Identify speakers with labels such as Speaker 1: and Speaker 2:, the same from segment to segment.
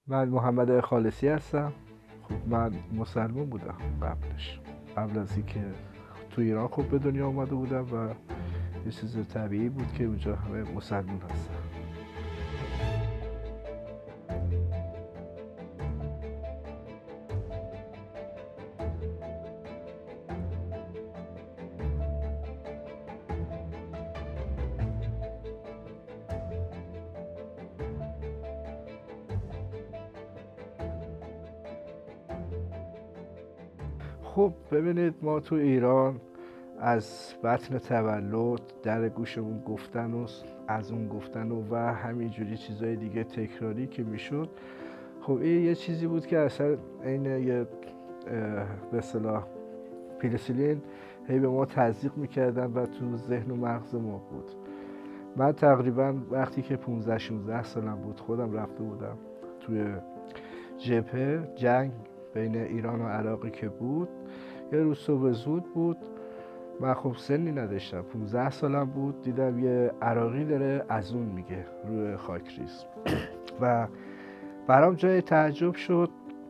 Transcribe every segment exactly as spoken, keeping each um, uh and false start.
Speaker 1: من محمد خالصی هستم. خب من مسلمان بودم قبلش، قبل از اینکه تو ایران خب به دنیا آمده بودم و یه چیز طبیعی بود که اونجا همه مسلمان هستن. خب ببینید، ما تو ایران از بطن تولد در گوشمون گفتن و از اون گفتن و و همینجوری چیزای دیگه تکراری که میشد. خب این یه چیزی بود که اصلا این یه به اصطلاح پیلسیلین هی به ما تزریق میکردن و تو ذهن و مغز ما بود. من تقریبا وقتی که پونزده شانزده سالم بود خودم رفته بودم توی جبهه جنگ بین ایران و عراقی که بود. یه روز صبح زود بود، من خب سنی نداشتم، پونزده سالم بود، دیدم یه عراقی داره از اون میگه روی خاکریز و برام جای تعجب شد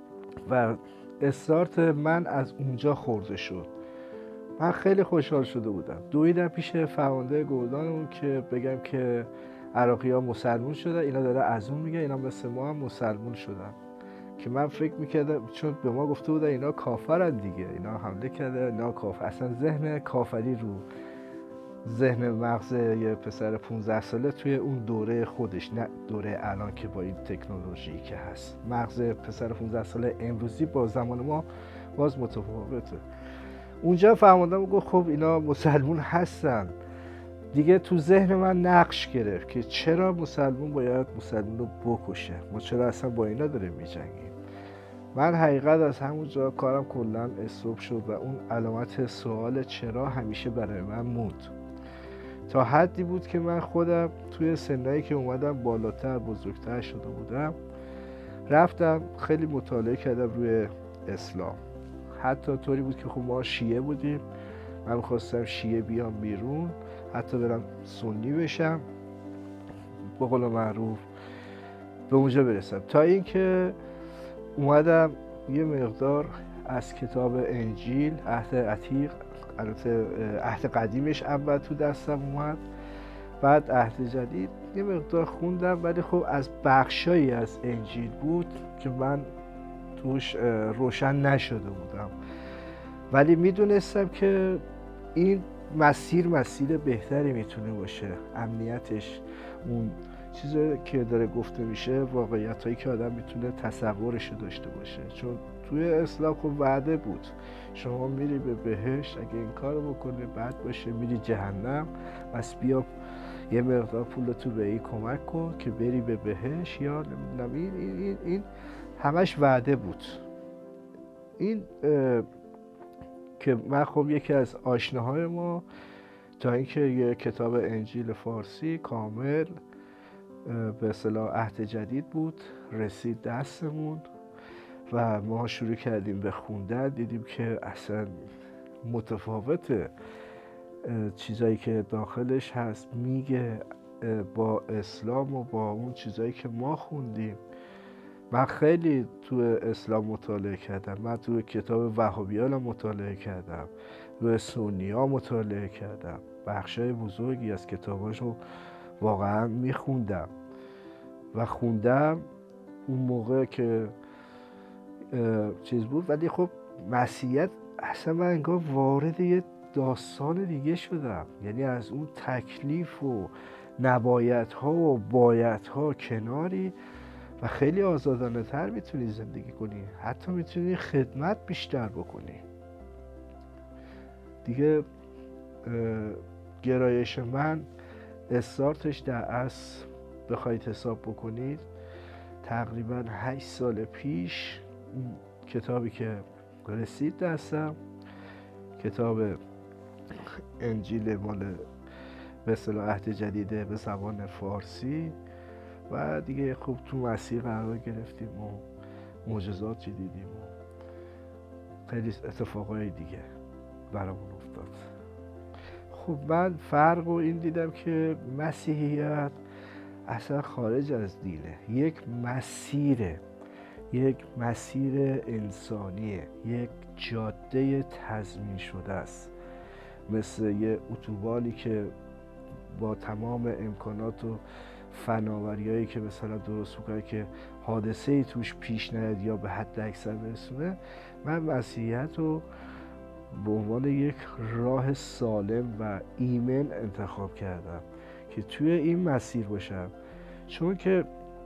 Speaker 1: و استارت من از اونجا خورده شد. من خیلی خوشحال شده بودم، دویدم پیش فرمانده گردانمون که بگم که عراقی ها مسلمون شدن، اینا داره از اون میگه، اینا مثل ما هم مسلمون شدن. که من فکر میکردم چون به ما گفته بودن اینا کافرن دیگه، اینا حمله کرده، اینا کافر. اصلا ذهن کافری رو ذهن مغز یه پسر پونزده ساله توی اون دوره خودش، نه دوره الان که با این تکنولوژی که هست، مغز پسر پونزده ساله امروزی با زمان ما باز متفاوته. اونجا فهمیدم گفت خب اینا مسلمون هستن دیگه. تو ذهن من نقش گرفت که چرا مسلمون باید مسلمون رو بکشه، ما چرا اصلا با اینا داریم میجنگیم. من حقیقت از همونجا کارم کلا استوب شد و اون علامت سوال چرا همیشه برای من موند. تا حدی بود که من خودم توی سنایی که اومدم بالاتر بزرگتر شده بودم رفتم خیلی مطالعه کردم روی اسلام. حتی طوری بود که خب ما شیعه بودیم، من میخواستم شیعه بیام بیرون، حتی برم سنی بشم به قول معروف به اونجا برسم. تا اینکه اومدم یه مقدار از کتاب انجیل عهد عتیق، البته عهد قدیمش اول تو دستم اومد، بعد عهد جدید یه مقدار خوندم، ولی خب از بخشایی از انجیل بود که من توش روشن نشده بودم، ولی میدونستم که این مسیر مسیر بهتری میتونه باشه. امنیتش، اون چیزی که داره گفته میشه، واقعیت هایی که آدم میتونه تصورش داشته باشه. چون توی اسلام خب وعده بود شما میری به بهشت، اگه این کارو بکنی بعد باشه میری جهنم، پس بیا یه مقدار پول تو به این کمک کن که بری به بهشت، یا نمیدونم این, این, این, این همش وعده بود. این که من خب یکی از آشناهای ما تا اینکه یه کتاب انجیل فارسی کامل به اصطلاح عهد جدید بود رسید دستمون و ما شروع کردیم به خوندن، دیدیم که اصلا متفاوته چیزایی که داخلش هست میگه با اسلام و با اون چیزایی که ما خوندیم. من خیلی تو اسلام مطالعه کردم، من تو کتاب وهابیان مطالعه کردم، تو سنی ها مطالعه کردم، بخشای بزرگی از کتاباشو واقعا میخوندم و خوندم اون موقع که چیز بود. ولی خب مسیحیت اصلا من انگار وارد یه داستان دیگه شدم، یعنی از اون تکلیف و نبایت ها و بایت ها کناری و خیلی آزادانه تر میتونی زندگی کنی، حتی میتونی خدمت بیشتر بکنی دیگه. گرایش من استارتش در اصل بخواید حساب بکنید تقریبا هشت سال پیش کتابی که رسید دستم، کتاب انجیل مال به اصطلاح عهد جدیده به زبان فارسی، و دیگه خوب تو مسیر قرار گرفتیم و معجزاتی دیدیم و خیلی اتفاقای دیگه برامون افتاد. خب من فرق و این دیدم که مسیحیت اصلا خارج از دینه، یک مسیره. یک مسیر انسانیه، یک جاده تضمین شده است، مثل یه اتوبانی که با تمام امکانات و فناوریایی که مثلا درست میکنه که حادثه ای توش پیش نیاد یا به حد اکثر برسونه. من مسیحیت رو به عنوان یک راه سالم و ایمن انتخاب کردم که توی این مسیر باشم، چون که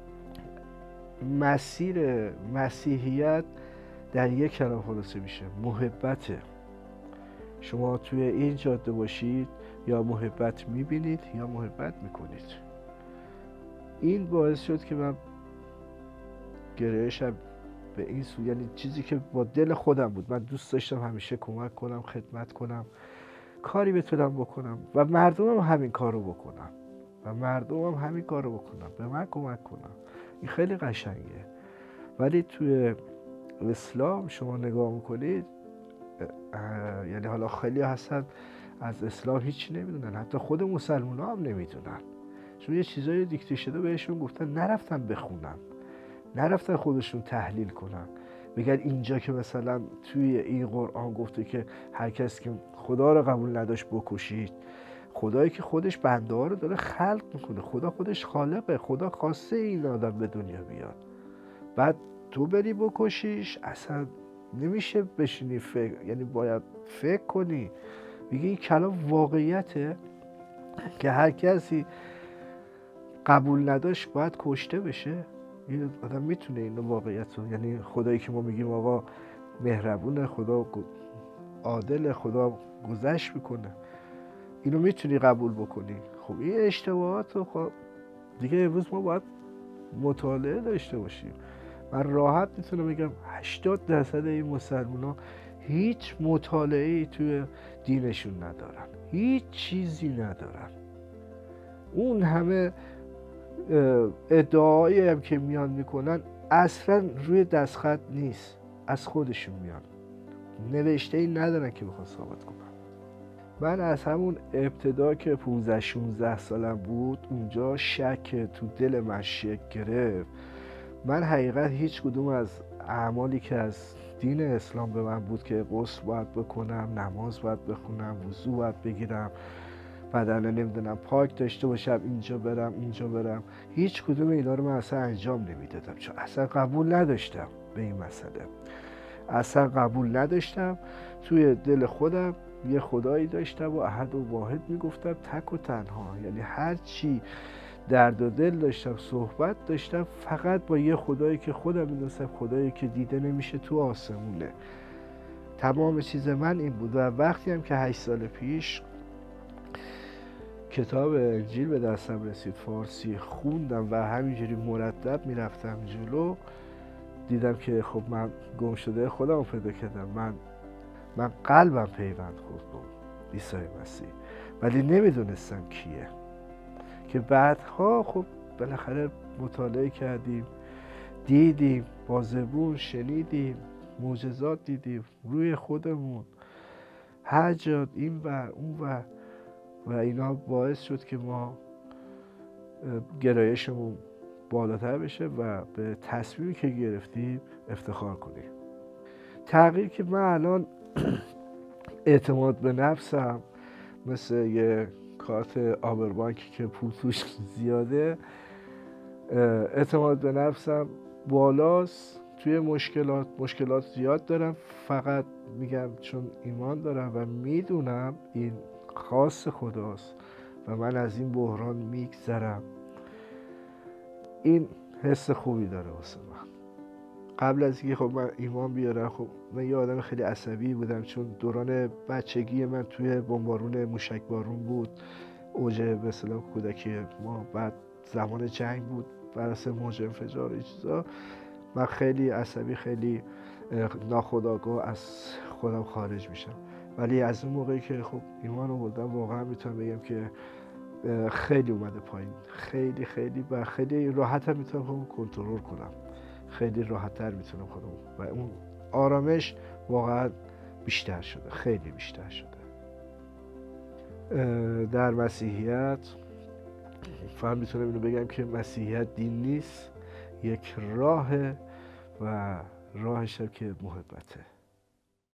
Speaker 1: مسیر مسیحیت در یک کلام خلاصه میشه: محبته. شما توی این جاده باشید یا محبت میبینید یا محبت میکنید. این باعث شد که من گرایشم به این سو، یعنی چیزی که با دل خودم بود. من دوست داشتم همیشه کمک کنم، خدمت کنم، کاری بتونم بکنم و مردمم همین کارو بکنم و مردمم همین کارو بکنم، به من کمک کنم. این خیلی قشنگه. ولی توی اسلام شما نگاه میکنید، یعنی حالا خیلی هستن از اسلام هیچی نمیدونن، حتی خود مسلمان ها هم نمیدونن، چون یه چیزایی دیکته شده بهشون گفتن، نرفتن بخونن، نرفتن خودشون تحلیل کنن، بگن اینجا که مثلا توی این قرآن گفته که هر کسی که خدا رو قبول نداشت بکشید. خدایی که خودش بنده ها رو داره خلق میکنه، خدا خودش خالقه، خدا خواسته این آدم به دنیا بیاد، بعد تو بری بکشیش؟ اصلا نمیشه بشینی فکر، یعنی باید فکر کنی. میگه این کلام واقعیته که هر کسی قبول نداشت باید کشته بشه. این آدم میتونه اینو واقعیت رو، یعنی خدایی که ما میگیم آقا مهربونه، خدا عادل، خدا گذشت میکنه، اینو میتونی قبول بکنی؟ خب این اشتباهات رو خب دیگه امروز ما باید مطالعه داشته باشیم. من راحت میتونم بگم هشتاد درصد این مسلمان ها هیچ مطالعه‌ای توی دینشون ندارن، هیچ چیزی ندارن. اون همه ادعایی هم که میان میکنن اصلا روی دستخط نیست، از خودشون میان، نوشته ای ندارن که بخواد ثابت کنن. من از همون ابتدا که پونزده شونزده سالم بود اونجا شک تو دل من شکل گرفت. من حقیقت هیچ کدوم از اعمالی که از دین اسلام به من بود که غسل باید بکنم، نماز باید بخونم، وضو باید بگیرم، بدن نمیدونم پاک داشته باشم، اینجا برم اونجا برم، هیچ کدوم اینا رو من اصلا انجام نمیدادم، چون اصلا قبول نداشتم به این مسئله. اصلا قبول نداشتم. توی دل خودم یه خدایی داشتم و احد و واحد میگفتم، تک و تنها، یعنی هر چی درد و دل داشتم، صحبت داشتم، فقط با یه خدایی که خودم میدونستم خدایی که دیده نمیشه، تو آسمونه. تمام چیز من این بود. و وقتی هم که هشت سال پیش کتاب انجیل به دستم رسید، فارسی خوندم و همینجوری مرتب میرفتم جلو، دیدم که خب من گم شده خودم رو پیدا کردم. من من قلبم پیوند خورد با عیسی مسیح، ولی نمیدونستم کیه. که بعدها خب بالاخره مطالعه کردیم، دیدیم، با زبون شنیدیم، معجزات دیدیم روی خودمون، هر جا این و اون و و اینا باعث شد که ما گرایشمون بالاتر بشه و به تصمیمی که گرفتیم افتخار کنیم. تغییر که من الان اعتماد به نفسم مثل یه کارت آبربانکی که پول توش زیاده، اعتماد به نفسم بالاست. توی مشکلات مشکلات زیاد دارم، فقط میگم چون ایمان دارم و میدونم این خاص خداست و من از این بحران میگذرم. این حس خوبی داره واسه من. قبل از اینکه خب من ایمان بیارم، خب من یه آدم خیلی عصبی بودم، چون دوران بچگی من توی بمبارون موشک بارون بود، اوج به اصطلاح کودکی ما، بعد زمان جنگ بود، براسه موج انفجار و چیزا، من خیلی عصبی، خیلی ناخودآگاه از خودم خارج میشم. ولی از اون موقعی که خب ایمان آوردم، واقعا میتونم بگم که خیلی اومده پایین، خیلی خیلی و خیلی راحت هم میتونم خودم کنترل کنم، خیلی راحت‌تر میتونم خودم، و اون آرامش واقعا بیشتر شده، خیلی بیشتر شده. در مسیحیت فهم میتونم اینو بگم که مسیحیت دین نیست، یک راه و راهش هم که محبته.